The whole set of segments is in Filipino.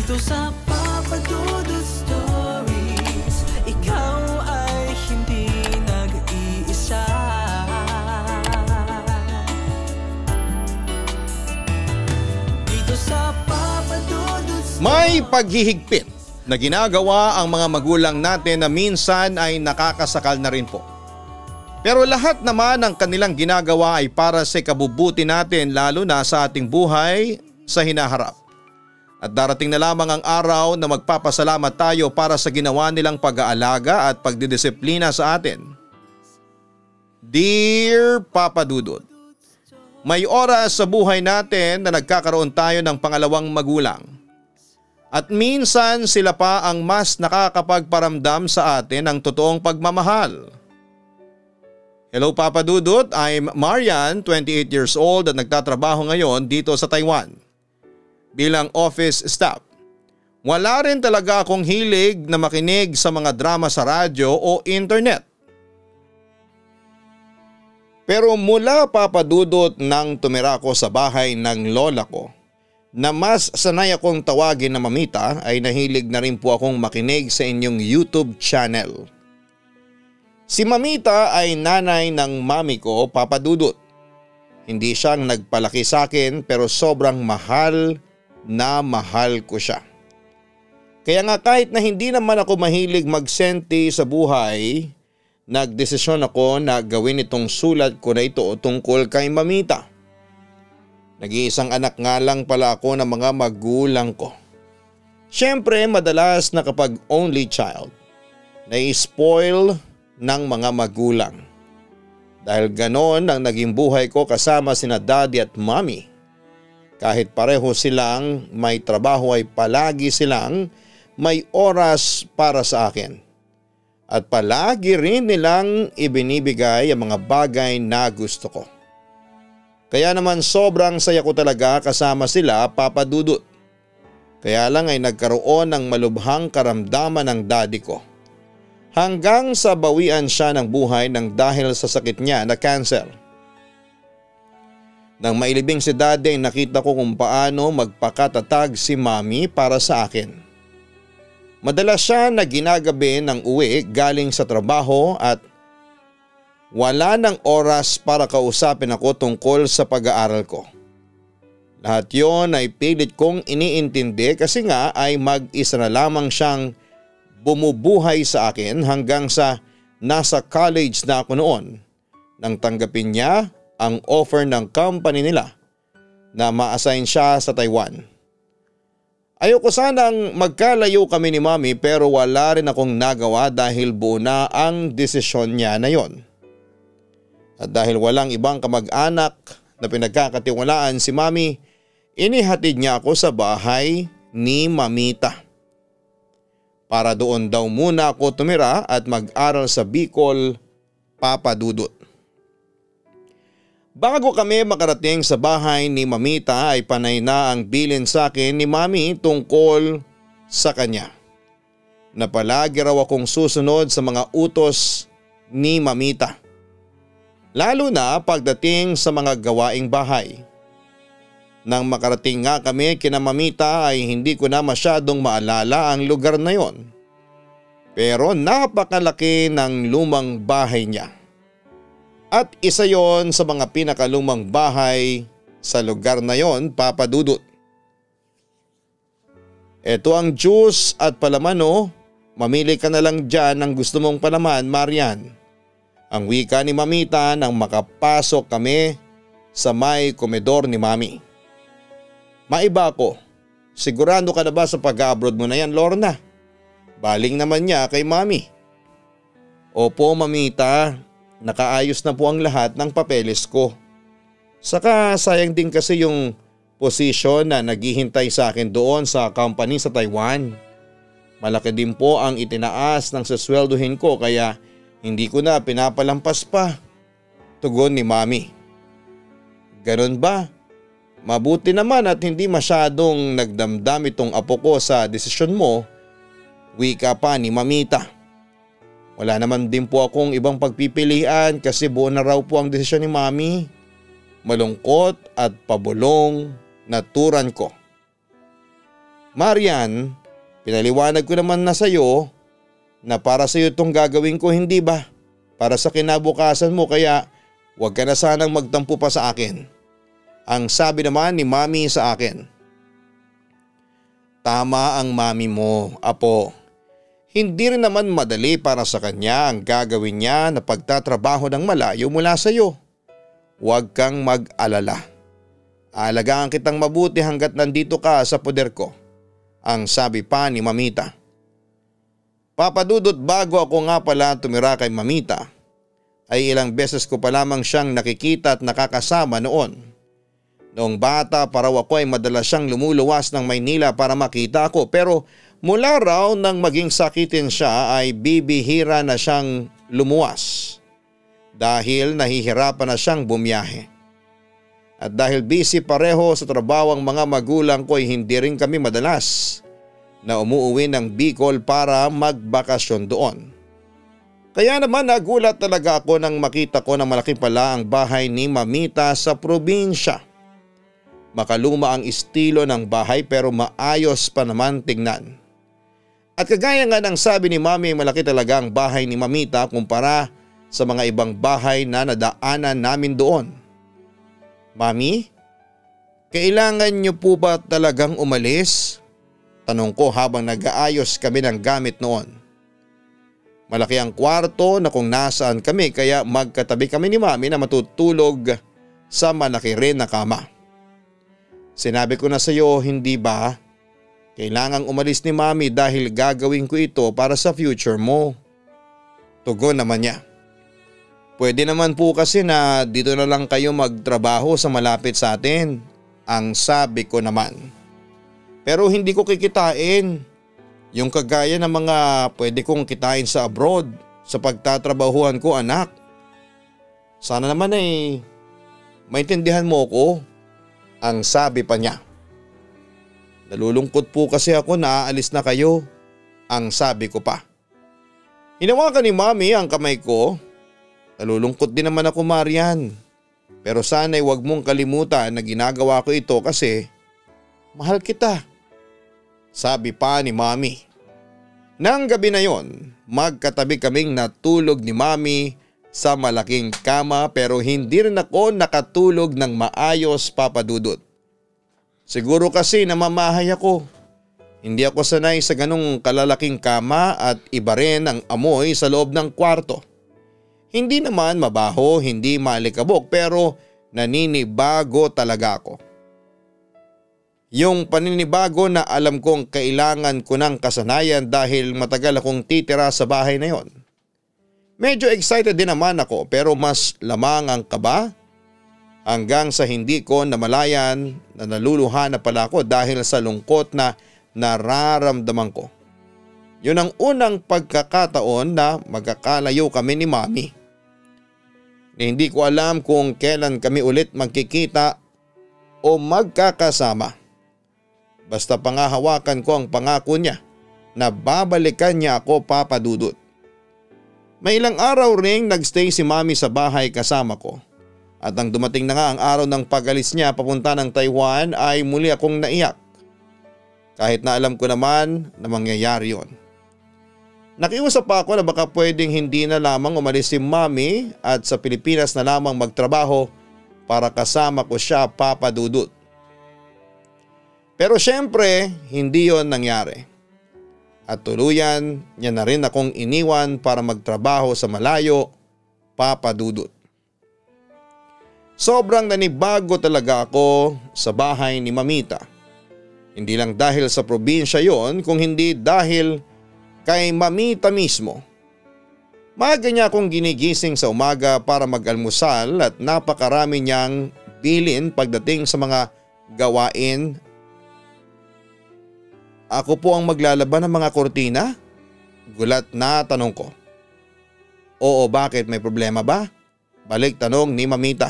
Dito sa Papa Dudut Stories, ikaw ay hindi nag-iisa. Dito sa Papa Dudut Stories. May paghihigpit na ginagawa ang mga magulang natin na minsan ay nakakasakal na rin po. Pero lahat naman ng kanilang ginagawa ay para sa ikabubuti natin, lalo na sa ating buhay sa hinaharap. At darating na lamang ang araw na magpapasalamat tayo para sa ginawa nilang pag-aalaga at pagdidisiplina sa atin. Dear Papa Dudut, may oras sa buhay natin na nagkakaroon tayo ng pangalawang magulang. At minsan sila pa ang mas nakakapagparamdam sa atin ng totoong pagmamahal. Hello Papa Dudut, I'm Marian, 28 years old at nagtatrabaho ngayon dito sa Taiwan bilang office staff. Wala rin talaga akong hilig na makinig sa mga drama sa radyo o internet. Pero mula Papa Dudut nang tumira ko sa bahay ng lola ko, na mas sanay akong tawagin na mamita, ay nahilig na rin po akong makinig sa inyong YouTube channel. Si Mamita ay nanay ng mami ko, Papa Dudut. Hindi siyang nagpalaki sa akin pero sobrang mahal na mahal ko siya. Kaya nga kahit na hindi naman ako mahilig magsenti sa buhay, nagdesisyon ako na gawin itong sulat ko na ito tungkol kay Mamita. Nag-iisang anak nga lang pala ako ng mga magulang ko. Siyempre madalas na kapag only child, na-spoil ng mga magulang. Dahil ganon ang naging buhay ko kasama sina daddy at mommy. Kahit pareho silang may trabaho ay palagi silang may oras para sa akin. At palagi rin nilang ibinibigay ang mga bagay na gusto ko. Kaya naman sobrang saya ko talaga kasama sila, Papa Dudut. Kaya lang ay nagkaroon ng malubhang karamdaman ng daddy ko. Hanggang sa bawian siya ng buhay nang dahil sa sakit niya na cancer. Nang mailibing si daddy, nakita ko kung paano magpakatatag si mami para sa akin. Madalas siya na ginagabi ng uwi galing sa trabaho at wala ng oras para kausapin ako tungkol sa pag-aaral ko. Lahat yon ay pilit kong iniintindi kasi nga ay mag-isa na lamang siyang bumubuhay sa akin hanggang sa nasa college na ako noon nang tanggapin niya ang offer ng company nila na ma-assign siya sa Taiwan. Ayoko sanang magkalayo kami ni mami pero wala rin akong nagawa dahil buo na ang desisyon niya na yon. At dahil walang ibang kamag-anak na pinagkakatiwalaan si mami, inihatid niya ako sa bahay ni Mamita. Para doon daw muna ako tumira at mag-aral sa Bicol, Papa Dudut. Bago kami makarating sa bahay ni Mamita ay panay na ang bilin sa akin ni Mami tungkol sa kanya. Na palagi raw akong susunod sa mga utos ni Mamita. Lalo na pagdating sa mga gawaing bahay. Nang makarating nga kami kina Mamita ay hindi ko na masyadong maalala ang lugar na yon. Pero napakalaki ng lumang bahay niya. At isa yon sa mga pinakalumang bahay sa lugar na yon, Papa Dudut. Ito ang juice at palaman oh. Mamili ka na lang dyan ng gusto mong palaman, Marian. Ang wika ni Mamita nang makapasok kami sa may komedor ni Mami. Maiba ako. Sigurado ka na ba sa pag-abroad mo na yan, Lorna? Baling naman niya kay Mami. Opo, Mamita. Nakaayos na po ang lahat ng papeles ko. Saka sayang din kasi yung posisyon na naghihintay sa akin doon sa company sa Taiwan. Malaki din po ang itinaas ng sasweldohin ko kaya hindi ko na pinapalampas pa. Tugon ni Mami. Ganon ba? Mabuti naman at hindi masyadong nagdamdam itong apo ko sa desisyon mo, wika pa ni Mamita. Wala naman din po akong ibang pagpipilian kasi buo na raw po ang desisyon ni Mami. Malungkot at pabulong na turan ko. Marian, pinaliwanag ko naman na sa'yo na para sa'yo itong gagawin ko, hindi ba? Para sa kinabukasan mo, kaya huwag ka na sanang magtampo pa sa akin. Ang sabi naman ni Mami sa akin. Tama ang mami mo, apo. Hindi rin naman madali para sa kanya ang gagawin niya na pagtatrabaho ng malayo mula sa iyo. Huwag kang mag-alala. Aalagaan kitang mabuti hanggat nandito ka sa poder ko, ang sabi pa ni Mamita. Papadudot, bago ako nga pala tumira kay Mamita, ay ilang beses ko pa lamang siyang nakikita at nakakasama noon. Noong bata pa raw ako ay madalas siyang lumuluwas ng Maynila para makita ako, pero mula raw nang maging sakitin siya ay bibihira na siyang lumuwas dahil nahihirapan na siyang bumiyahe. At dahil busy pareho sa trabaho ang mga magulang ko ay hindi rin kami madalas na umuuwi ng Bicol para magbakasyon doon. Kaya naman nagulat talaga ako nang makita ko na malaki pala ang bahay ni Mamita sa probinsya. Makaluma ang estilo ng bahay pero maayos pa naman tingnan. At kagaya nga ng sabi ni Mami, malaki talaga ang bahay ni Mamita kumpara sa mga ibang bahay na nadaanan namin doon. Mami, kailangan niyo po ba talagang umalis? Tanong ko habang nag-aayos kami ng gamit noon. Malaki ang kwarto na kung nasaan kami kaya magkatabi kami ni Mami na matutulog sa malaki rin na kama. Sinabi ko na sa iyo, hindi ba? Kailangang umalis ni Mami dahil gagawin ko ito para sa future mo. Tugon naman niya. Pwede naman po kasi na dito na lang kayo magtrabaho sa malapit sa atin, ang sabi ko naman. Pero hindi ko kikitain. Yung kagaya ng mga pwede kong kitain sa abroad sa pagtatrabahuan ko, anak. Sana naman ay maintindihan mo ko, ang sabi pa niya. Nalulungkot po kasi ako na aalis na kayo, ang sabi ko pa. Hinawakan ni Mami ang kamay ko. Nalulungkot din naman ako, Marian. Pero sana'y huwag mong kalimutan na ginagawa ko ito kasi mahal kita, sabi pa ni Mami. Nang gabi na yon, magkatabi kaming natulog ni Mami sa malaking kama pero hindi rin ako nakatulog ng maayos, Papa Dudut. Siguro kasi namamahay ako. Hindi ako sanay sa ganong kalalaking kama at iba rin ang amoy sa loob ng kwarto. Hindi naman mabaho, hindi malikabok pero naninibago talaga ako. Yung paninibago na alam kong kailangan ko ng kasanayan dahil matagal akong titira sa bahay na yon. Medyo excited din naman ako pero mas lamang ang kaba hanggang sa hindi ko namalayan na naluluha na pala ako dahil sa lungkot na nararamdaman ko. Yun ang unang pagkakataon na magkakalayo kami ni Mami. Hindi ko alam kung kailan kami ulit magkikita o magkakasama. Basta pangahawakan ko ang pangako niya na babalikan niya ako, Papa Dudut. May ilang araw ring nagstay si Mami sa bahay kasama ko. At nang dumating na nga ang araw ng pag-alis niya papunta ng Taiwan ay muli akong naiyak. Kahit na alam ko naman na mangyayari yon. Nakiusap pa ako na baka pwedeng hindi na lamang umalis si Mami at sa Pilipinas na lamang magtrabaho para kasama ko siya, Papa Dudut. Pero syempre, hindi yon nangyari. At tuluyan niya na rin akong iniwan para magtrabaho sa malayo, Papa Dudut. Sobrang nanibago talaga ako sa bahay ni Mamita. Hindi lang dahil sa probinsya yon, kung hindi dahil kay Mamita mismo. Maaga niya akong ginigising sa umaga para mag-almusal at napakarami niyang bilin pagdating sa mga gawain. Ako po ang maglalaban ng mga kortina? Gulat na tanong ko. Oo, bakit? May problema ba? Balik tanong ni Mamita.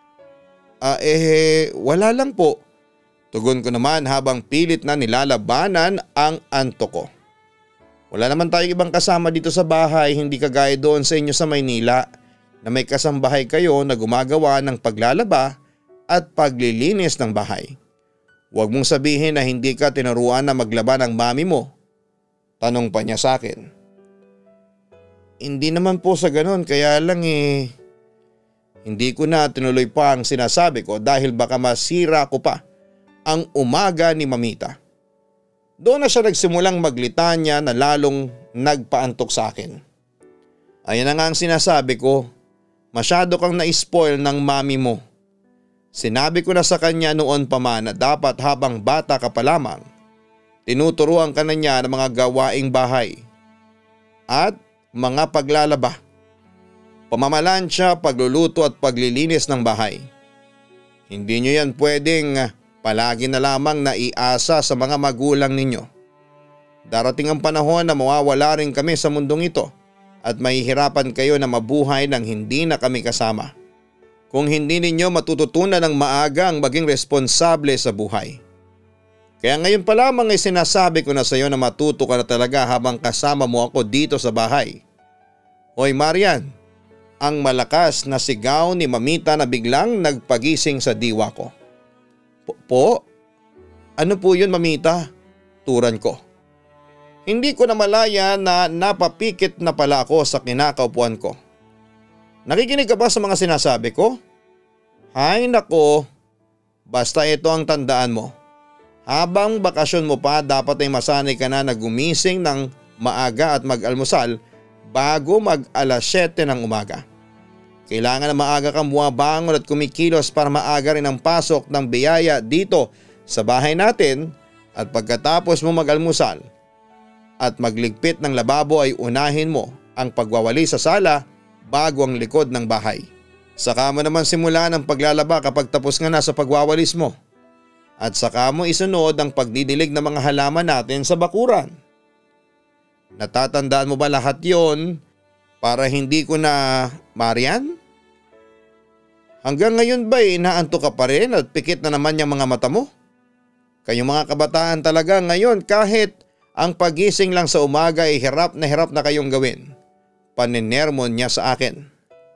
Wala lang po. Tugon ko naman habang pilit na nilalabanan ang antok ko. Wala naman tayong ibang kasama dito sa bahay, hindi kagaya doon sa inyo sa Maynila na may kasambahay kayo na gumagawa ng paglalaba at paglilinis ng bahay. Huwag mong sabihin na hindi ka tinuruan na maglaba ng mami mo. Tanong pa niya sa akin. Hindi naman po sa ganon, kaya lang hindi ko na tinuloy pa ang sinasabi ko dahil baka masira ko pa ang umaga ni Mamita. Doon na siya nagsimulang maglitanya na lalong nagpaantok sa akin. Ayan na nga ang sinasabi ko, masyado kang na-spoil ng mami mo. Sinabi ko na sa kanya noon pa man na dapat habang bata ka pa lamang, tinuturuan ka na niya ng mga gawaing bahay at mga paglalaba, pamamalansya, pagluluto at paglilinis ng bahay. Hindi nyo yan pwedeng palagi na lamang naiasa sa mga magulang ninyo. Darating ang panahon na mawawala rin kami sa mundong ito at mahihirapan kayo na mabuhay nang hindi na kami kasama. Kung hindi ninyo matututunan ng maaga ang maging responsable sa buhay. Kaya ngayon pa lamang ay sinasabi ko na sa iyo na matuto ka na talaga habang kasama mo ako dito sa bahay. Hoy Marian, ang malakas na sigaw ni Mamita na biglang nagpagising sa diwa ko. Po? Ano po yun Mamita? Turan ko. Hindi ko na malaya na napapikit na pala ako sa kinakaupuan ko. Nakikinig ka ba sa mga sinasabi ko? Hay nako, basta ito ang tandaan mo. Habang bakasyon mo pa dapat ay masanay ka na gumising ng maaga at mag-almusal bago mag-alas 7 ng umaga. Kailangan na maaga kang bumabangon at kumikilos para maaga rin ang pasok ng biyaya dito sa bahay natin at pagkatapos mo mag-almusal at magligpit ng lababo ay unahin mo ang pagwawali sa sala bago ang likod ng bahay. Saka mo naman simulan ang paglalaba kapag tapos nga na sa pagwawalis mo. At saka mo isunod ang pagdidilig ng mga halaman natin sa bakuran. Natatandaan mo ba lahat yon para hindi ko na Marian? Hanggang ngayon ba inaantok ka pa rin at pikit na naman yung mga mata mo? Kayong mga kabataan talaga ngayon kahit ang pagising lang sa umaga ay hirap na kayong gawin. Paninermon niya sa akin.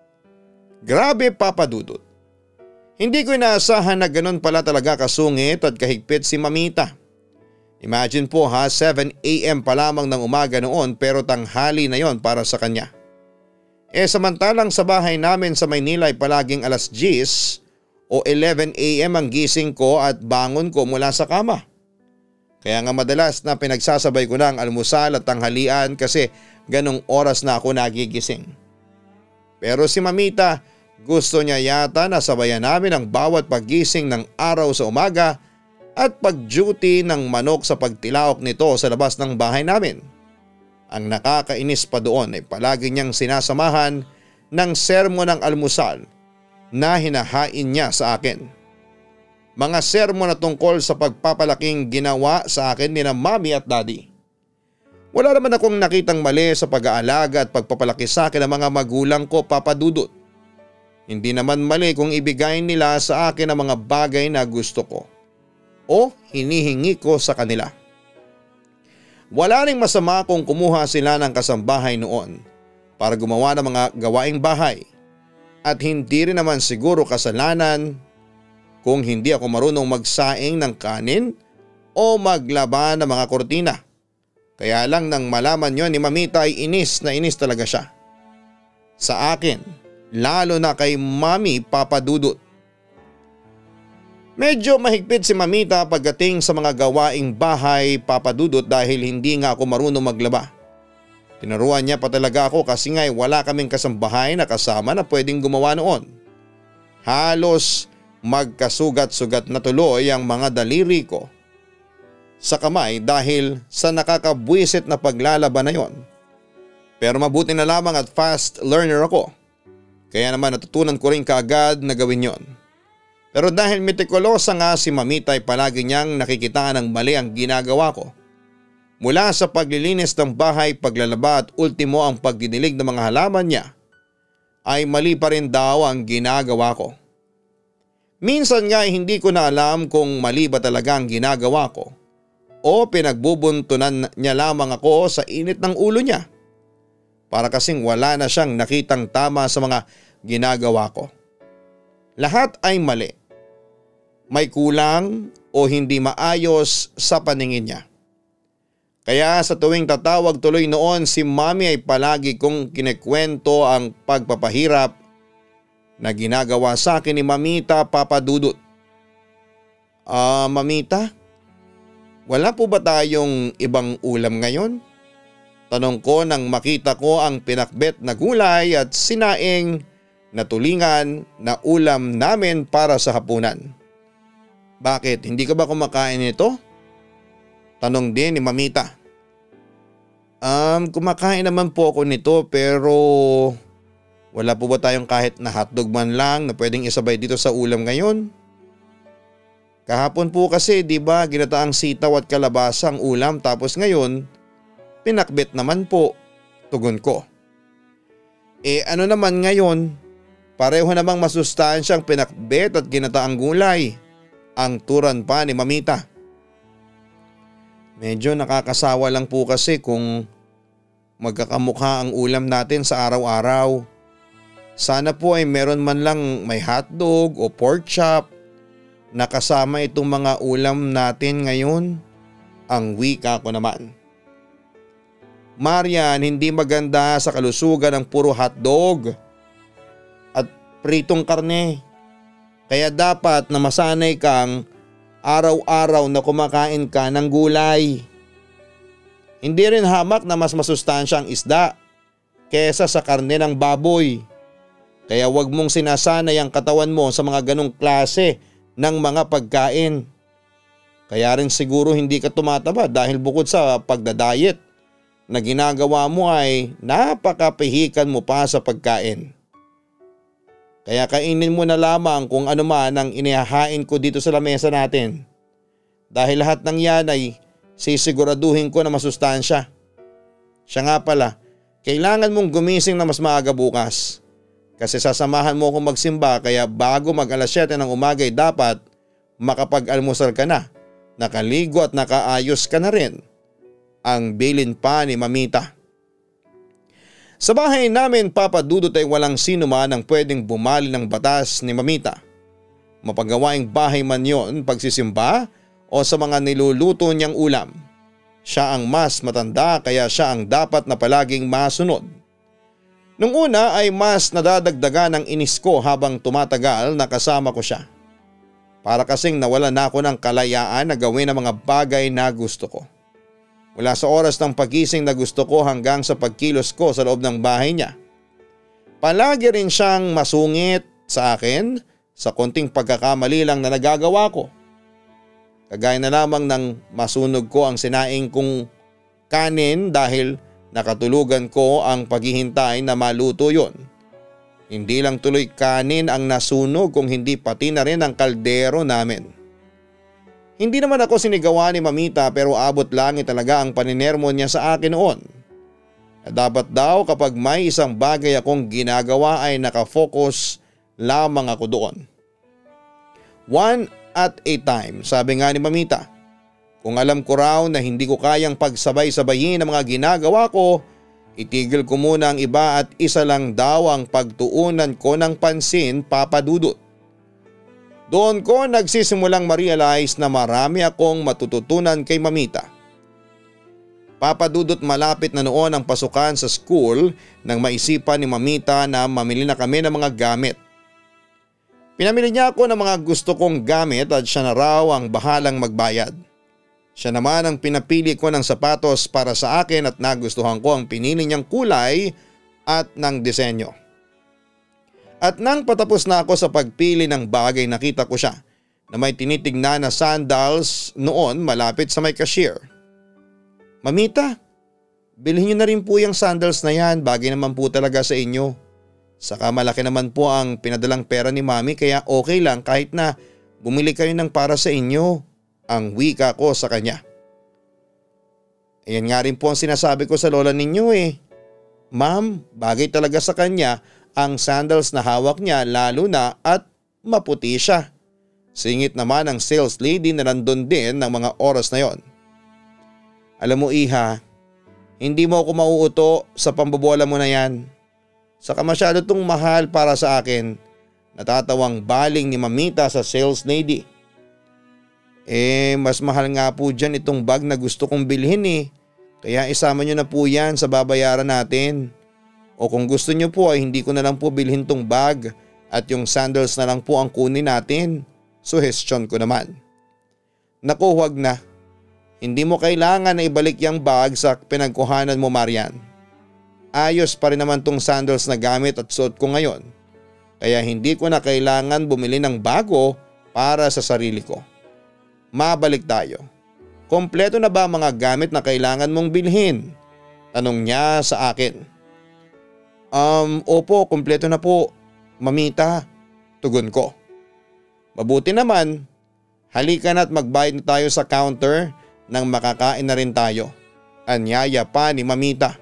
Grabe Papa Dudut. Hindi ko inaasahan na ganun pala talaga kasungit at kahigpit si Mamita. Imagine po 7 AM pa lamang ng umaga noon pero tanghali na yon para sa kanya. Samantalang sa bahay namin sa Maynila ay palaging alas 10 o 11 AM ang gising ko at bangon ko mula sa kama. Kaya nga madalas na pinagsasabay ko na ang almusal at tanghalian kasi ganong oras na ako nagigising. Pero si Mamita gusto niya yata na sabayan namin ang bawat paggising ng araw sa umaga at pag-duty ng manok sa pagtilaok nito sa labas ng bahay namin. Ang nakakainis pa doon ay palagi niyang sinasamahan ng sermon ng almusal na hinahain niya sa akin. Mga sermon na tungkol sa pagpapalaking ginawa sa akin ni na mami at daddy. Wala naman akong nakitang mali sa pag-aalaga at pagpapalaki sa akin ng mga magulang ko Papa Dudut. Hindi naman mali kung ibigay nila sa akin ang mga bagay na gusto ko o hinihingi ko sa kanila. Wala ring masama kung kumuha sila ng kasambahay noon para gumawa ng mga gawaing bahay at hindi rin naman siguro kasalanan kung hindi ako marunong magsaing ng kanin o maglaba ng mga kortina. Kaya lang nang malaman yon ni Mamita ay inis na inis talaga siya. Sa akin, lalo na kay Mami Papa Dudut. Medyo mahigpit si Mamita pagdating sa mga gawaing bahay Papa Dudut dahil hindi nga ako marunong maglaba. Tinuruan niya pa talaga ako kasi nga'y wala kaming kasambahay na kasama na pwedeng gumawa noon. Halos magkasugat-sugat na tuloy ang mga daliri ko sa kamay dahil sa nakakabwisit na paglalaba na yon. Pero mabuti na lamang at fast learner ako. Kaya naman natutunan ko rin kaagad na gawin yon. Pero dahil metikulosa nga si Mamita ay palagi niyang nakikita ng mali ang ginagawa ko. Mula sa paglilinis ng bahay, paglalaba at ultimo ang pagdidilig ng mga halaman niya ay mali pa rin daw ang ginagawa ko. Minsan nga hindi ko na alam kung mali ba talaga ang ginagawa ko o pinagbubuntunan niya lamang ako sa init ng ulo niya. Para kasing wala na siyang nakitang tama sa mga ginagawa ko. Lahat ay mali. may kulang o hindi maayos sa paningin niya. Kaya sa tuwing tatawag tuloy noon si Mami ay palagi kong kinekwento ang pagpapahirap na ginagawa sa akin ni Mamita, Papa Dudut. Mamita, wala po ba tayong ibang ulam ngayon? Tanong ko nang makita ko ang pinakbet na gulay at sinaing na tulingan na ulam namin para sa hapunan. Bakit, hindi ka ba kumakain nito? Tanong din ni Mamita. Kumakain naman po ako nito pero wala po ba tayong kahit na hotdog man lang na pwedeng isabay dito sa ulam ngayon? Kahapon po kasi di ba ginataang sitaw at kalabasa ang ulam tapos ngayon pinakbet naman po, tugon ko. Ano naman ngayon? Pareho namang masustansyang pinakbet at ginataang gulay, ang turan pa ni Mamita. Medyo nakakasawa lang po kasi kung magkakamukha ang ulam natin sa araw-araw. Sana po ay meron man lang may hotdog o pork chop na kasama itong mga ulam natin ngayon, ang wika ko naman. Marian, hindi maganda sa kalusugan ang puro hotdog at pritong karne. Kaya dapat na masanay kang araw-araw na kumakain ka ng gulay. Hindi rin hamak na mas masustansya ang isda kesa sa karne ng baboy. Kaya wag mong sinasanay ang katawan mo sa mga ganong klase ng mga pagkain. Kaya rin siguro hindi ka tumataba dahil bukod sa pagdadayet na ginagawa mo ay napakapihikan mo pa sa pagkain. Kaya kainin mo na lamang kung ano man ang inihahain ko dito sa lamesa natin. Dahil lahat ng yan ay sisiguraduhin ko na masustansya. Siya nga pala, kailangan mong gumising na mas maaga bukas. Kasi sasamahan mo akong magsimba kaya bago mag alas 7 ng umaga ay dapat makapag-almusal ka na, nakaligo at nakaayos ka na rin. Ang bilin pa ni Mamita. Sa bahay namin, Papa Dudut, ay walang sino man ang pwedeng bumali ng batas ni Mamita. Mapagawaing bahay man yon, pagsisimba o sa mga niluluto niyang ulam. Siya ang mas matanda kaya siya ang dapat na palaging masunod. Nung una ay mas nadadagdagan ang inis ko habang tumatagal na kasama ko siya. Para kasing nawala na ako ng kalayaan na gawin ang mga bagay na gusto ko. Mula sa oras ng pagising na gusto ko hanggang sa pagkilos ko sa loob ng bahay niya. Palagi rin siyang masungit sa akin sa konting pagkakamali lang na nagagawa ko. Kagaya na lamang ng masunog ko ang sinaing kong kanin dahil nakatulugan ko ang paghihintay na maluto yon. Hindi lang tuloy kanin ang nasunog kung hindi pati na rin ang kaldero namin. Hindi naman ako sinigawa ni Mamita pero abot langit talaga ang paninermo niya sa akin noon. Dapat daw kapag may isang bagay akong ginagawa ay nakafocus lamang ako doon. One at a time, sabi nga ni Mamita. Kung alam ko raw na hindi ko kayang pagsabay-sabayin ang mga ginagawa ko, itigil ko muna ang iba at isa lang daw ang pagtuunan ko ng pansin, Papa Dudut. Doon ko nagsisimulang ma-realize na marami akong matututunan kay Mamita. Papa Dudut, malapit na noon ang pasukan sa school nang maisipan ni Mamita na mamili na kami ng mga gamit. Pinamili niya ako ng mga gusto kong gamit at siya na raw ang bahalang magbayad. Siya naman ang pinapili ko ng sapatos para sa akin at nagustuhan ko ang pinili niyang kulay at ng disenyo. At nang patapos na ako sa pagpili ng bagay, nakita ko siya na may tinitignan na sandals noon malapit sa may cashier. Mamita, bilhin niyo na rin po yung sandals na yan, bagay naman po talaga sa inyo. Saka malaki naman po ang pinadalang pera ni Mami kaya okay lang kahit na bumili kayo ng para sa inyo, ang wika ko sa kanya. Ayan nga rin po ang sinasabi ko sa lola ninyo eh. Ma'am, bagay talaga sa kanya ang sandals na hawak niya lalo na at maputi siya. Singit naman ang sales lady na nandun din ng mga oras na yon. Alam mo Iha, hindi mo ako mauuto sa pambobola mo na yan. Saka masyado tong mahal para sa akin. Natatawang baling ni Mamita sa sales lady. Mas mahal nga po dyan itong bag na gusto kong bilhin Kaya isama nyo na po yan sa babayaran natin. O kung gusto nyo po ay hindi ko na lang po bilhin tong bag at yung sandals na lang po ang kunin natin. Suhestyon ko naman. Naku, huwag na. Hindi mo kailangan na ibalik yung bag sa pinagkuhanan mo, Marian. Ayos pa rin naman tong sandals na gamit at suot ko ngayon. Kaya hindi ko na kailangan bumili ng bago para sa sarili ko. Mabalik tayo. Kompleto na ba mga gamit na kailangan mong bilhin? Tanong niya sa akin. Opo, kompleto na po, mamita. Tugon ko. Mabuti naman, halika na at magbayad na tayo sa counter nang makakain na rin tayo. Anyaya pa ni mamita.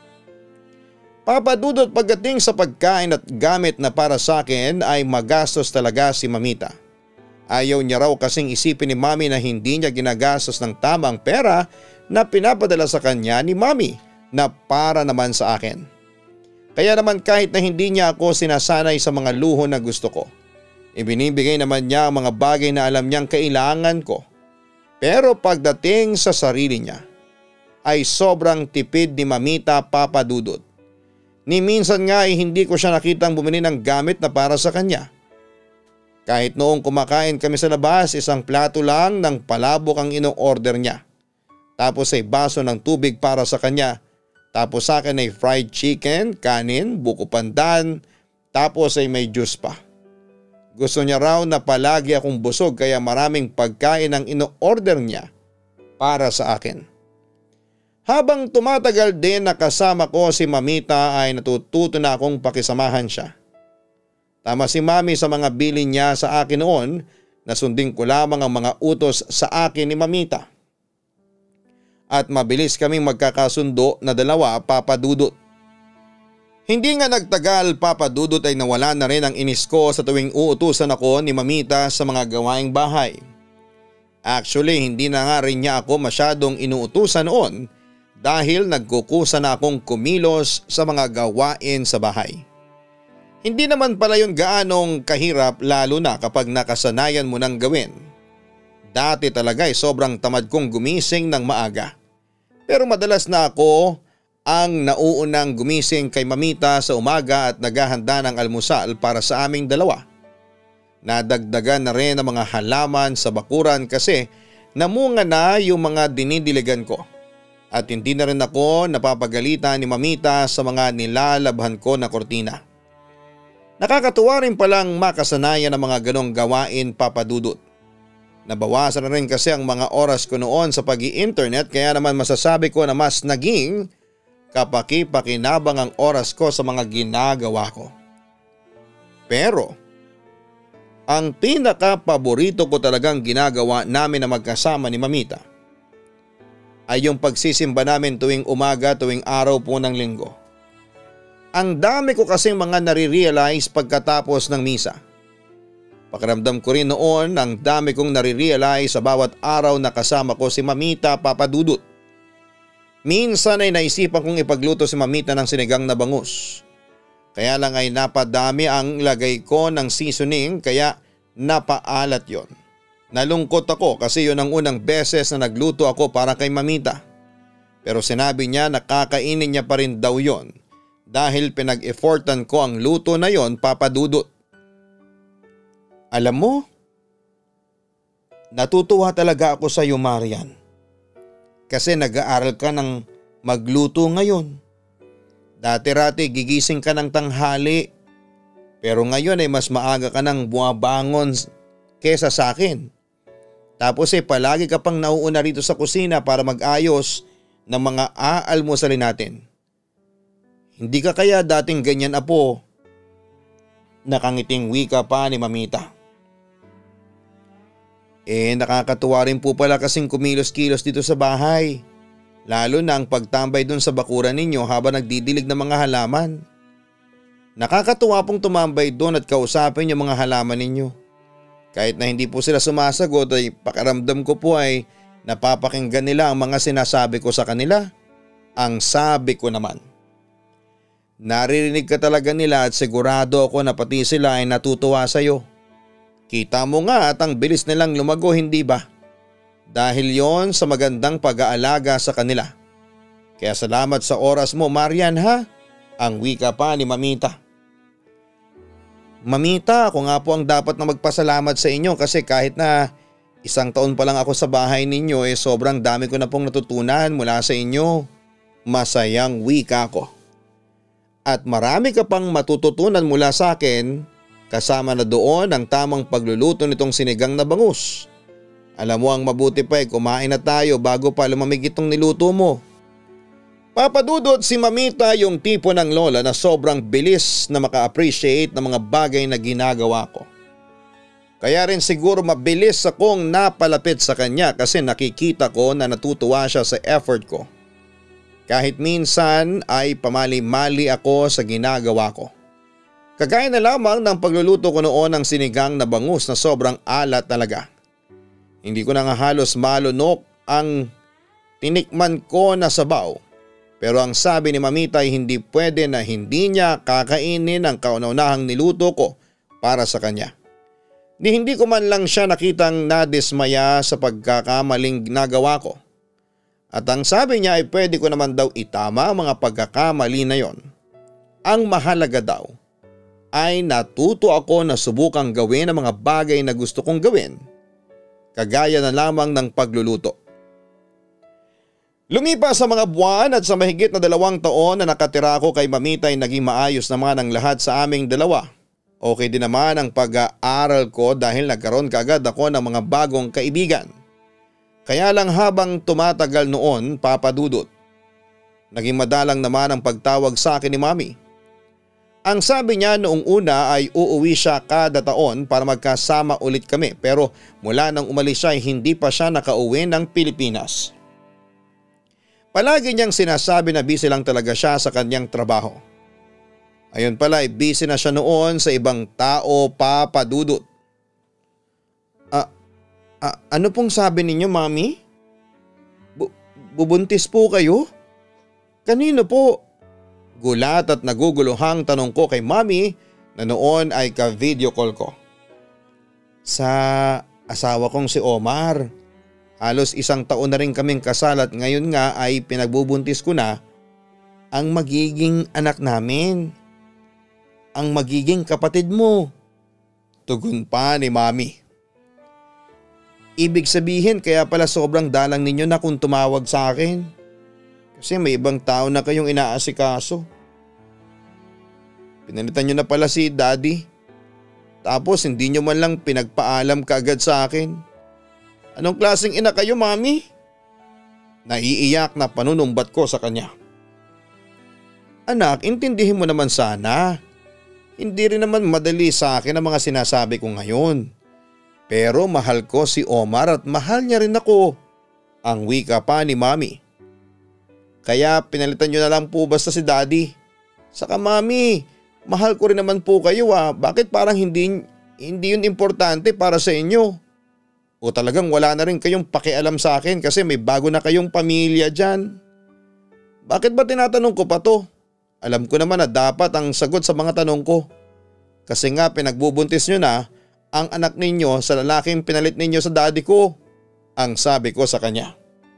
Papadudot pagdating sa pagkain at gamit na para sa akin ay magastos talaga si mamita. Ayaw niya raw kasing isipin ni mami na hindi niya ginagastos ng tamang pera na pinapadala sa kanya ni mami na para naman sa akin. Kaya naman kahit na hindi niya ako sinasanay sa mga luho na gusto ko, ibinibigay naman niya ang mga bagay na alam niyang kailangan ko. Pero pagdating sa sarili niya ay sobrang tipid ni mamita, papadudot. Ni minsan nga ay hindi ko siya nakitang bumili ng gamit na para sa kanya. Kahit noong kumakain kami sa labas, isang plato lang ng palabok ang ino-order niya. Tapos ay baso ng tubig para sa kanya. Tapos sa akin ay fried chicken, kanin, buko pandan, tapos ay may juice pa. Gusto niya raw na palagi akong busog kaya maraming pagkain ang ino-order niya para sa akin. Habang tumatagal din na kasama ko si mamita ay natututo na akong pakisamahan siya. Tama si mami sa mga bilin niya sa akin noon na sundin ko lamang ang mga utos sa akin ni mamita. At mabilis kaming magkakasundo na dalawa, papadudot. Hindi nga nagtagal, papadudot, ay nawala na rin ang inis ko sa tuwing uutusan ako ni mamita sa mga gawaing bahay. Actually, hindi na nga rin niya ako masyadong inuutusan noon dahil nagkukusa na akong kumilos sa mga gawain sa bahay. Hindi naman pala yun gaanong kahirap lalo na kapag nakasanayan mo nang gawin. Dati talaga ay sobrang tamad kong gumising ng maaga. Pero madalas na ako ang nauunang gumising kay mamita sa umaga at naghahanda ng almusal para sa aming dalawa. Nadagdagan na rin ang mga halaman sa bakuran kasi namunga na yung mga dinidiligan ko. At hindi na rin ako napapagalitan ni mamita sa mga nilalabhan ko na kortina. Nakakatuwa rin palang makasanayan ng mga ganong gawain, papadudot. Nabawasan na rin kasi ang mga oras ko noon sa pag-i-internet kaya naman masasabi ko na mas naging kapaki-pakinabang ang oras ko sa mga ginagawa ko. Pero ang pinaka-paborito ko talagang ginagawa namin na magkasama ni mamita ay yung pagsisimba namin tuwing umaga, tuwing araw po ng linggo. Ang dami ko kasing mga nare-realize pagkatapos ng misa. Pakiramdam ko rin noon ang dami kong nare-realize sa bawat araw na kasama ko si mamita, papadudot. Minsan ay naisipan kong ipagluto si mamita ng sinigang na bangus. Kaya lang ay napadami ang lagay ko ng seasoning kaya napaalat yon. Nalungkot ako kasi yun ang unang beses na nagluto ako para kay mamita. Pero sinabi niya na kakainin niya pa rin daw yon dahil pinag-effortan ko ang luto na yon, papadudot. Alam mo, natutuwa talaga ako sa iyo, Marian. Kasi nag-aaral ka ng magluto ngayon. Dati-rati gigising ka ng tanghali. Pero ngayon ay mas maaga ka nang bumabangon kesa sa akin. Tapos palagi ka pang nauuna rito sa kusina para mag-ayos ng mga aalmusalin natin. Hindi ka kaya dating ganyan, apo? Nakangiting wika pa ni mamita. Nakakatuwa rin po pala kasing kumilos-kilos dito sa bahay. Lalo na ang pagtambay dun sa bakuran ninyo habang nagdidilig ng mga halaman. Nakakatuwa pong tumambay doon at kausapin yung mga halaman ninyo. Kahit na hindi po sila sumasagot ay pakiramdam ko po ay napapakinggan nila ang mga sinasabi ko sa kanila. Ang sabi ko naman. Naririnig ka talaga nila at sigurado ako na pati sila ay natutuwa sa iyo. Kita mo nga at ang bilis nilang lumago, hindi ba? Dahil yon sa magandang pag-aalaga sa kanila. Kaya salamat sa oras mo, Marian, ha? Ang wika pa ni Mamita. Mamita, ako nga po ang dapat na magpasalamat sa inyo kasi kahit na isang taon pa lang ako sa bahay ninyo sobrang dami ko na pong natutunan mula sa inyo. Masayang wika ko. At marami ka pang matututunan mula sa akin kasama na doon ang tamang pagluluto nitong sinigang na bangus. Alam mo ang mabuti pa kumain na tayo bago pa lumamig itong niluto mo. Papa Dudut, si Mamita yung tipo ng lola na sobrang bilis na maka-appreciate ng mga bagay na ginagawa ko. Kaya rin siguro mabilis akong napalapit sa kanya kasi nakikita ko na natutuwa siya sa effort ko. Kahit minsan ay pamali-mali ako sa ginagawa ko. Kagaya na lamang ng pagluluto ko noon ng sinigang na bangus na sobrang alat talaga. Hindi ko na nga halos malunok ang tinikman ko na sabaw. Pero ang sabi ni Mamita ay hindi pwede na hindi niya kakainin ang kauna-unahang niluto ko para sa kanya. Hindi ko man lang siya nakitang nadismaya sa pagkakamaling nagawa ko. At ang sabi niya ay pwede ko naman daw itama ang mga pagkakamali na yon. Ang mahalaga daw ay natuto ako na subukang gawin ang mga bagay na gusto kong gawin. Kagaya na lamang ng pagluluto. Lumipas sa mga buwan at sa mahigit na 2 taon na nakatira ako kay Mamita ay naging maayos naman ang lahat sa aming dalawa. Okay din naman ang pag-aaral ko dahil nagkaroon kaagad ako ng mga bagong kaibigan. Kaya lang habang tumatagal noon, Papa Dudut, naging madalang naman ang pagtawag sa akin ni Mami. Ang sabi niya noong una ay uuwi siya kada taon para magkasama ulit kami pero mula nang umalis siya ay hindi pa siya nakauwi ng Pilipinas. Palagi niyang sinasabi na busy lang talaga siya sa kanyang trabaho. Ayun pala ay busy na siya noon sa ibang tao, Papa Dudut. Ano pong sabi ninyo, Mami? Bubuntis po kayo? Kanino po? Gulat at naguguluhang tanong ko kay Mami na noon ay ka-video call ko. Sa asawa kong si Omar. Halos 1 taon na rin kaming kasal at ngayon nga ay pinagbubuntis ko na ang magiging anak namin. Ang magiging kapatid mo. Tugon pa ni Mami. Ibig sabihin kaya pala sobrang dalang ninyo na kung tumawag sa akin. Kasi may ibang tao na kayong inaasikaso. Pinalitan nyo na pala si Daddy. Tapos hindi nyo man lang pinagpaalam kaagad sa akin. Anong klaseng ina kayo, Mami? Naiiyak na panunumbat ko sa kanya. Anak, intindihin mo naman sana. Hindi rin naman madali sa akin ang mga sinasabi ko ngayon. Pero mahal ko si Omar at mahal niya rin ako. Ang wika pa ni Mami. Kaya pinalitan nyo na lang po basta si Daddy. Saka Mami, mahal ko rin naman po kayo Bakit parang hindi yun importante para sa inyo? O talagang wala na rin kayong pakialam sa akin kasi may bago na kayong pamilya dyan? Bakit ba tinatanong ko pa to? Alam ko naman na dapat ang sagot sa mga tanong ko. Kasi nga pinagbubuntis nyo na ang anak ninyo sa lalaking pinalit ninyo sa daddy ko. Ang sabi ko sa kanya.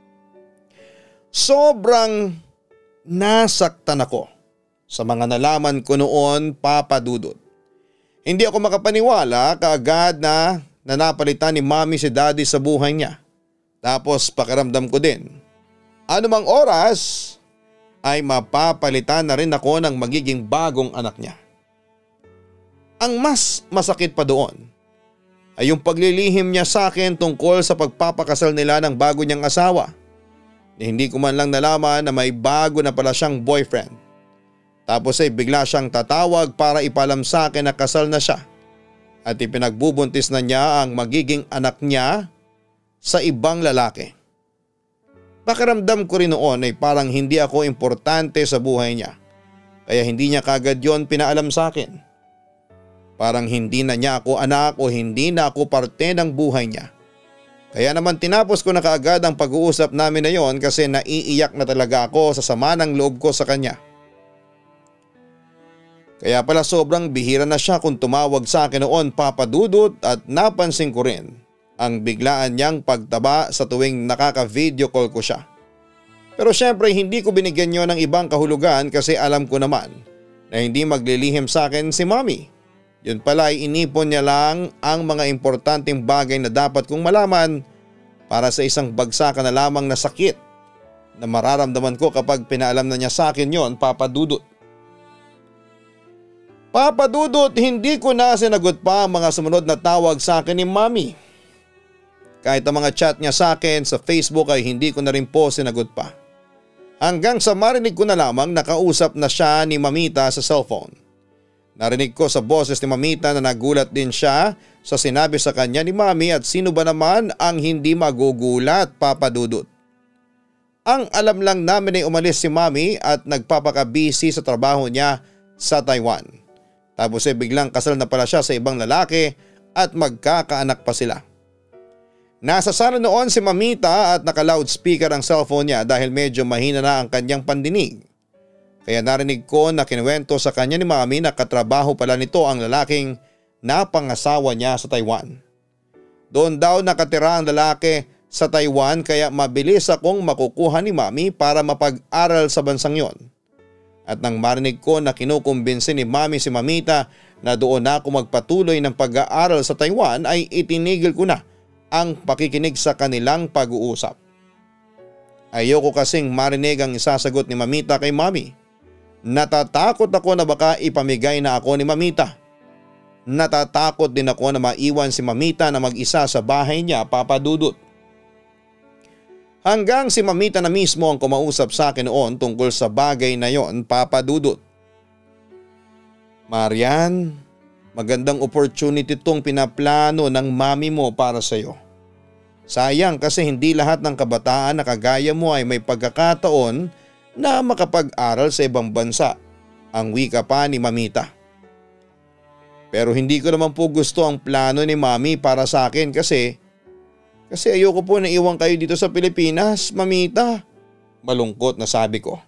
Sobrang nasaktan ako sa mga nalaman ko noon, Papa Dudut. Hindi ako makapaniwala kaagad na napalitan ni Mami si Daddy sa buhay niya. Tapos pakiramdam ko din. Anumang oras ay mapapalitan na rin ako ng magiging bagong anak niya. Ang mas masakit pa doon ay yung paglilihim niya sa akin tungkol sa pagpapakasal nila ng bago niyang asawa. Hindi ko man lang nalaman na may bago na pala siyang boyfriend. Tapos ay bigla siyang tatawag para ipalam sa akin na kasal na siya. At ipinagbubuntis na niya ang magiging anak niya sa ibang lalaki. Pakiramdam ko rin noon ay parang hindi ako importante sa buhay niya. Kaya hindi niya kagad yon pinaalam sa akin. Parang hindi na niya ako anak o hindi na ako parte ng buhay niya. Kaya naman tinapos ko na kaagad ang pag-uusap namin na yon kasi naiiyak na talaga ako sa sama ng loob ko sa kanya. Kaya pala sobrang bihira na siya kung tumawag sa akin noon, Papa Dudut, at napansin ko rin ang biglaan niyang pagtaba sa tuwing nakaka-video call ko siya. Pero syempre hindi ko binigyan niyo ng ibang kahulugan kasi alam ko naman na hindi maglilihim sa akin si Mommy. Yun pala ay inipon niya lang ang mga importanteng bagay na dapat kong malaman para sa isang bagsakan na lamang na sakit na mararamdaman ko kapag pinaalam na niya sa akin yon, Papa Dudut. Papa Dudut, hindi ko na sinagot pa ang mga sumunod na tawag sa akin ni Mommy. Kahit ang mga chat niya sa akin sa Facebook ay hindi ko na rin po sinagot pa. Hanggang sa marinig ko na lamang nakausap na siya ni Mamita sa cellphone. Narinig ko sa boses ni Mamita na nagulat din siya sa sinabi sa kanya ni Mami at sino ba naman ang hindi magugulat, Papa Dudut. Ang alam lang namin ay umalis si Mami at nagpapaka-busy sa trabaho niya sa Taiwan. Tapos ay biglang kasal na pala siya sa ibang lalaki at magkakaanak pa sila. Nasa sala noon si Mamita at naka-loudspeaker ang cellphone niya dahil medyo mahina na ang kanyang pandinig. Kaya narinig ko na kinuwento sa kanya ni Mami na katrabaho pala nito ang lalaking napangasawa niya sa Taiwan. Doon daw nakatira ang lalaki sa Taiwan kaya mabilis akong makukuha ni Mami para mapag-aral sa bansang yon. At nang marinig ko na kinukumbinsi ni Mami si Mamita na doon na ako magpatuloy ng pag-aaral sa Taiwan ay itinigil ko na ang pakikinig sa kanilang pag-uusap. Ayoko kasing marinig ang isasagot ni Mamita kay Mami. Natatakot ako na baka ipamigay na ako ni Mamita. Natatakot din ako na maiwan si Mamita na mag-isa sa bahay niya, Papa Dudut. Hanggang si Mamita na mismo ang kumausap sa akin noon tungkol sa bagay na yon, Papa Dudut. Marian, magandang opportunity tong pinaplano ng mami mo para sa iyo. Sayang kasi hindi lahat ng kabataan na kagaya mo ay may pagkakataon na makapag-aral sa ibang bansa, ang wika pa ni Mamita. Pero hindi ko naman po gusto ang plano ni Mami para sa akin kasi ayoko po na iwan kayo dito sa Pilipinas, Mamita. Malungkot na sabi ko.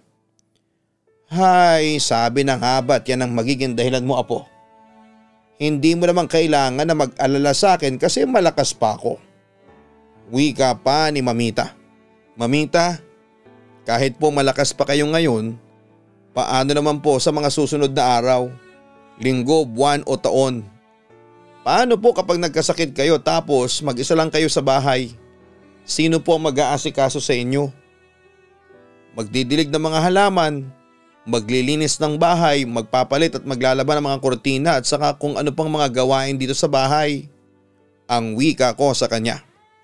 Hay, sabi ng habat yan ang magiging dahilan mo, Apo. Hindi mo naman kailangan na mag-alala sa akin kasi malakas pa ako. Wika pa ni Mamita. Mamita, kahit po malakas pa kayo ngayon, paano naman po sa mga susunod na araw, linggo, buwan o taon? Paano po kapag nagkasakit kayo tapos mag-isa lang kayo sa bahay? Sino po ang mag-aasikaso sa inyo? Magdidilig ng mga halaman, maglilinis ng bahay, magpapalit at maglalaban ng mga kortina at saka kung ano pang mga gawain dito sa bahay. Ang wika ko sa kanya.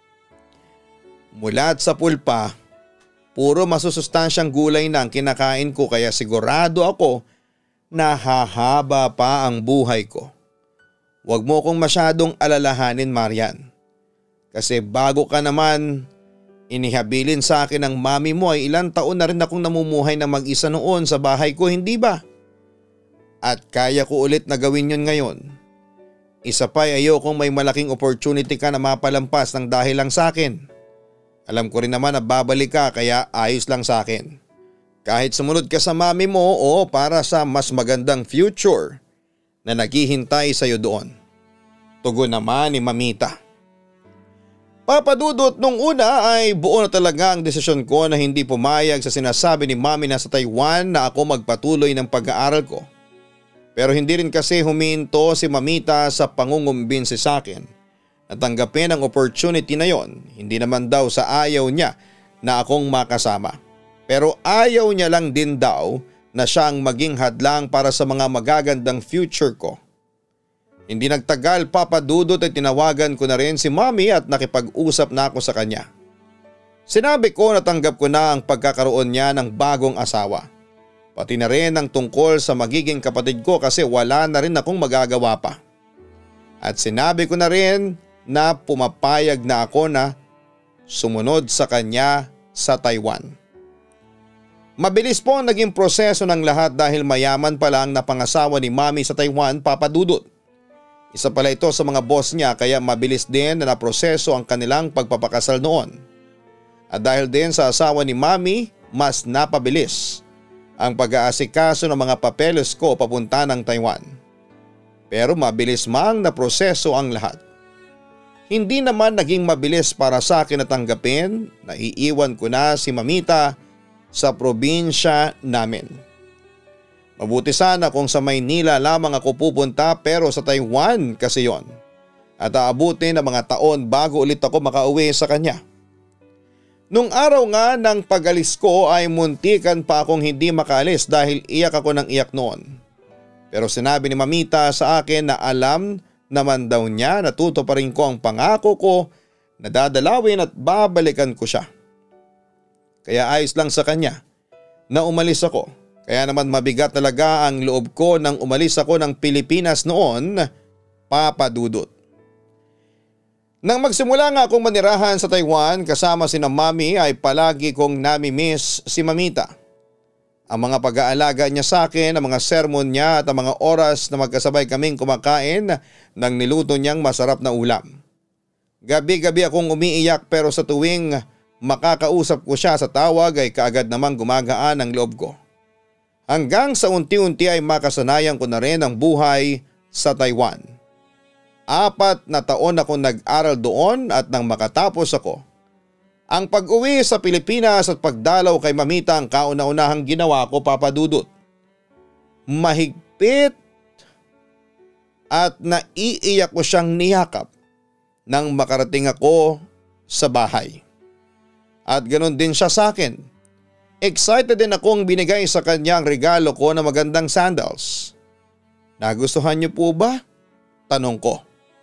Mula sa pulpa, puro masusustansyang gulay na ang kinakain ko kaya sigurado ako na hahaba pa ang buhay ko. Huwag mo kong masyadong alalahanin, Marian. Kasi bago ka naman inihabilin sa akin ng mami mo ay ilang taon na rin akong namumuhay na mag-isa noon sa bahay ko, hindi ba? At kaya ko ulit na gawin yun ngayon. Isa pa ay ayokong may malaking opportunity ka na mapalampas ng dahil lang sa akin. Alam ko rin naman na babalik ka kaya ayos lang sa akin. Kahit sumunod ka sa mami mo o para sa mas magandang future na naghihintay sa iyo doon. Tugon naman ni Mamita. Papa Dudut, nung una ay buo na talaga ang desisyon ko na hindi pumayag sa sinasabi ni Mami na sa Taiwan na ako magpatuloy ng pag-aaral ko. Pero hindi rin kasi huminto si Mamita sa pangungumbinsi sa akin. Natanggapin ang opportunity na yon, hindi naman daw sa ayaw niya na akong makasama. Pero ayaw niya lang din daw na siya ang maging hadlang para sa mga magagandang future ko. Hindi nagtagal, Papa Dudut, ay tinawagan ko na rin si Mami at nakipag-usap na ako sa kanya. Sinabi ko na tanggap ko na ang pagkakaroon niya ng bagong asawa. Pati na rin ang tungkol sa magiging kapatid ko kasi wala na rin akong magagawa pa. At sinabi ko na rin na pumapayag na ako na sumunod sa kanya sa Taiwan. Mabilis po ang naging proseso ng lahat dahil mayaman pa lang napangasawa ni Mami sa Taiwan, Papa Dudut. Isa pala ito sa mga boss niya kaya mabilis din na naproseso ang kanilang pagpapakasal noon. At dahil din sa asawa ni Mami, mas napabilis ang pag-aasikaso ng mga papeles ko papunta ng Taiwan. Pero mabilis mang naproseso ang lahat. Hindi naman naging mabilis para sa akin na tanggapin na iiwan ko na si Mamita sa probinsya namin. Mabuti sana kung sa Maynila lamang ako pupunta pero sa Taiwan kasi yon. At aabutin ng mga taon bago ulit ako makauwi sa kanya. Nung araw nga ng pag-alis ko ay muntikan pa akong hindi makaalis dahil iyak ako ng iyak noon. Pero sinabi ni Mamita sa akin na alam naman daw niya na tutuparin ko ang pangako ko na dadalawin at babalikan ko siya. Kaya ayos lang sa kanya na umalis ako. Kaya naman mabigat talaga ang loob ko nang umalis ako ng Pilipinas noon, Papa Dudut. Nang magsimula nga akong manirahan sa Taiwan kasama si Mami ay palagi kong nami-miss si Mamita. Ang mga pag-aalaga niya sa akin, ang mga sermon niya at ang mga oras na magkasabay kaming kumakain ng niluto niyang masarap na ulam. Gabi-gabi akong umiiyak pero sa tuwing makakausap ko siya sa tawag ay kaagad namang gumagaan ang loob ko. Hanggang sa unti-unti ay makasanayan ko na rin ang buhay sa Taiwan. 4 na taon akong nag-aral doon at nang makatapos ako, ang pag-uwi sa Pilipinas at pagdalaw kay Mamita ang kauna-unahang ginawa ko, Papa Dudut. Mahigpit at naiiyak ko siyang niyakap nang makarating ako sa bahay. At ganoon din siya sa akin. Excited din akong binigay sa kanya ang regalo ko na magandang sandals. Nagustuhan niyo po ba? Tanong ko.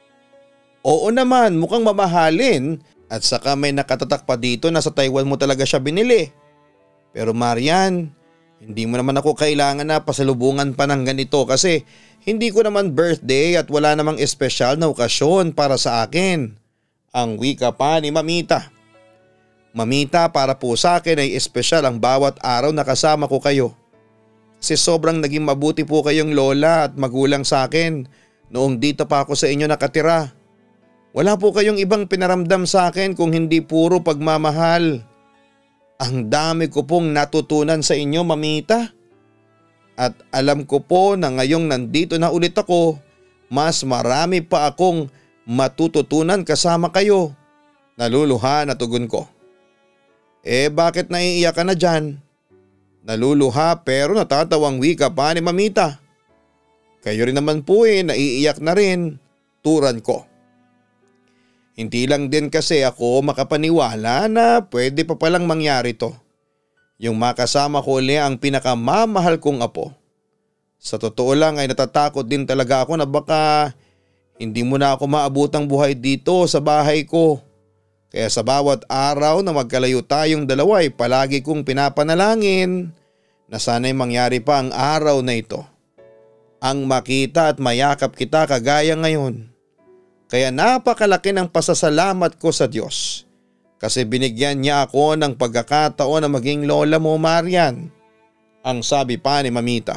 Oo naman, mukhang mamahalin at saka may nakatatak pa dito na sa Taiwan mo talaga siya binili. Pero Marian, hindi mo naman ako kailangan na pasalubungan pa ng ganito kasi hindi ko naman birthday at wala namang espesyal na okasyon para sa akin. Ang wika pa ni Mamita. Mamita, para po sa akin ay espesyal ang bawat araw na kasama ko kayo. Kasi sobrang naging mabuti po kayong lola at magulang sa akin noong dito pa ako sa inyo nakatira. Wala po kayong ibang pinaramdam sa akin kung hindi puro pagmamahal. Ang dami ko pong natutunan sa inyo, Mamita. At alam ko po na ngayong nandito na ulit ako, mas marami pa akong matututunan kasama kayo. Naluluha na tugon ko. Bakit naiiyak ka na dyan? Naluluha pero natatawang wika pa ni Mamita. Kayo rin naman po naiiyak na rin, turan ko. Hindi lang din kasi ako makapaniwala na pwede pa palang mangyari to. Yung makasama ko uli ang pinakamamahal kong apo. Sa totoo lang ay natatakot din talaga ako na baka hindi mo na ako maabutang buhay dito sa bahay ko. Kaya sa bawat araw na magkalayo tayong dalawa ay palagi kong pinapanalangin na sana'y mangyari pa ang araw na ito. Ang makita at mayakap kita kagaya ngayon. Kaya napakalaki ng pasasalamat ko sa Diyos kasi binigyan niya ako ng pagkakataon na maging lola mo, Marian. Ang sabi pa ni Mamita.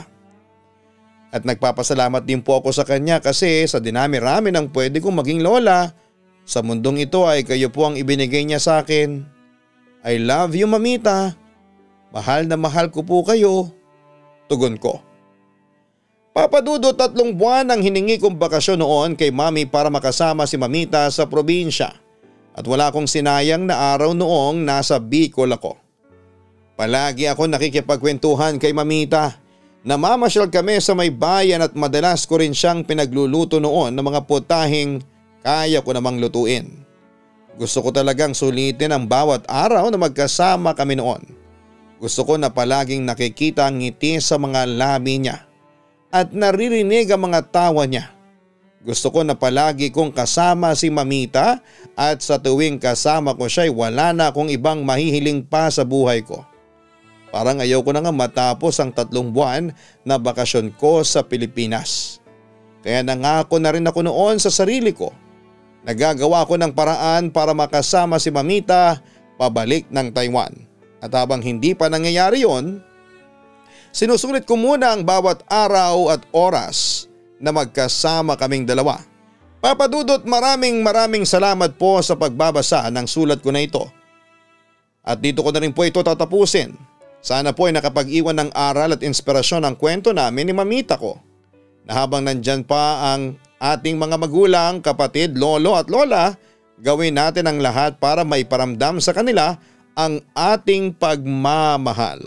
At nagpapasalamat din po ako sa kanya kasi sa dinami-rami ng pwede kong maging lola, sa mundong ito ay kayo po ang ibinigay niya sa akin. I love you, Mamita. Mahal na mahal ko po kayo. Tugon ko. Papa Dudut, 3 buwan ang hiningi kong bakasyon noon kay Mami para makasama si Mamita sa probinsya. At wala akong sinayang na araw noong nasa Bicol ako. Palagi ako nakikipagkwentuhan kay Mamita. Namamasyal kami sa may bayan at madalas ko rin siyang pinagluluto noon ng mga putahing kaya ko namang lutuin. Gusto ko talagang sulitin ang bawat araw na magkasama kami noon. Gusto ko na palaging nakikita ang ngiti sa mga labi niya at naririnig ang mga tawa niya. Gusto ko na palagi kong kasama si Mamita at sa tuwing kasama ko siya ay wala na akong ibang mahihiling pa sa buhay ko. Parang ayaw ko na nga matapos ang 3 buwan na bakasyon ko sa Pilipinas. Kaya nangako na rin ako noon sa sarili ko. Nagagawa ko ng paraan para makasama si Mamita pabalik ng Taiwan. At habang hindi pa nangyayari yon, sinusulit ko muna ang bawat araw at oras na magkasama kaming dalawa. Papa Dudut, maraming salamat po sa pagbabasa ng sulat ko na ito. At dito ko na rin po ito tatapusin. Sana po ay nakapag-iwan ng aral at inspirasyon ang kwento namin ni Mamita ko. Na habang nandyan pa ang ating mga magulang, kapatid, lolo at lola gawin natin ang lahat para maiparamdam sa kanila ang ating pagmamahal.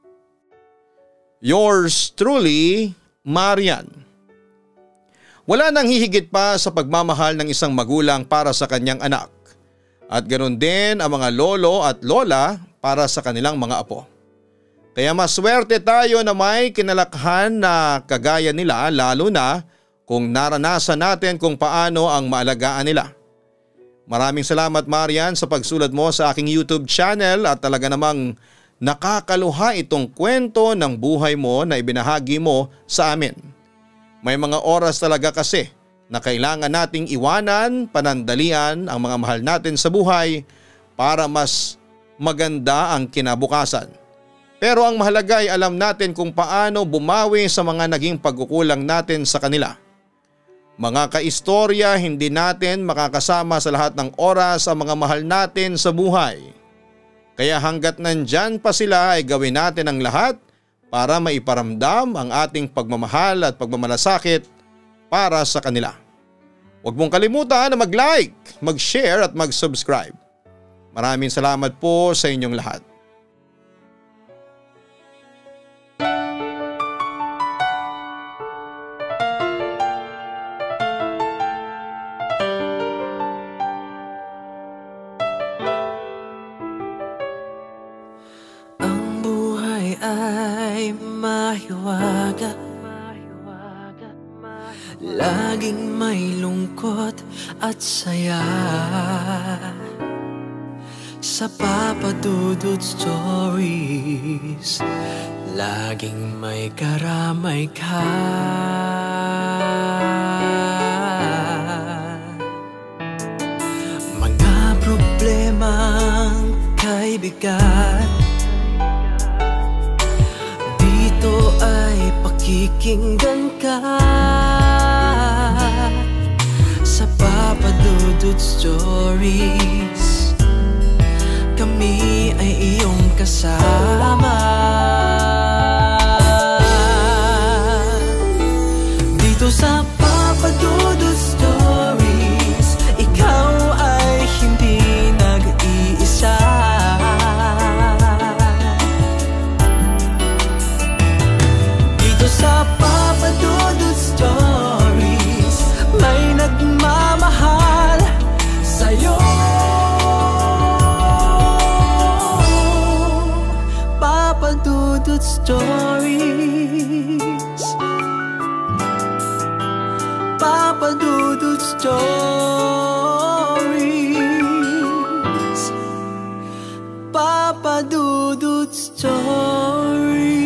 Yours truly, Marian. Wala nang hihigit pa sa pagmamahal ng isang magulang para sa kanyang anak. At ganoon din ang mga lolo at lola para sa kanilang mga apo. Kaya maswerte tayo na may kinalakhan na kagaya nila, lalo na kung naranasan natin kung paano ang maalagaan nila. Maraming salamat Marian sa pagsulat mo sa aking YouTube channel at talaga namang nakakaluha itong kwento ng buhay mo na ibinahagi mo sa amin. May mga oras talaga kasi na kailangan nating iwanan, panandalian ang mga mahal natin sa buhay para mas maganda ang kinabukasan. Pero ang mahalaga ay alam natin kung paano bumawi sa mga naging pagkukulang natin sa kanila. Mga kaistorya, hindi natin makakasama sa lahat ng oras ang mga mahal natin sa buhay. Kaya hanggat nandyan pa sila ay gawin natin ang lahat para maiparamdam ang ating pagmamahal at pagmamalasakit para sa kanila. Huwag mong kalimutan na mag-like, mag-share at mag-subscribe. Maraming salamat po sa inyong lahat. Ay mahiwaga, laging may lungkot at saya. Sa Papa Dudut Stories, laging may karamay ka. Mga problemang kaibigan, ito ay pakikinggan ka. Sa Papa Dudut Stories, kami ay iyong kasama. Dito sa Papa Dudut Stories, ikaw ay hindi nag-iisa. Sa Papa Dudut Stories, may nagmamahal sa'yo. Papa Dudut Stories, Papa Dudut Stories, Papa Dudut Stories.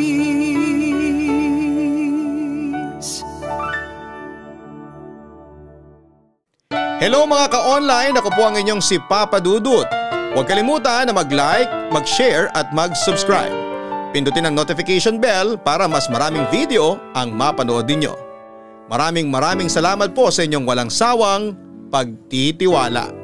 Hello mga ka-online, ako po ang inyong si Papa Dudut. Huwag kalimutan na mag-like, mag-share at mag-subscribe. Pindutin ang notification bell para mas maraming video ang mapanood ninyo. Maraming salamat po sa inyong walang sawang pagtitiwala.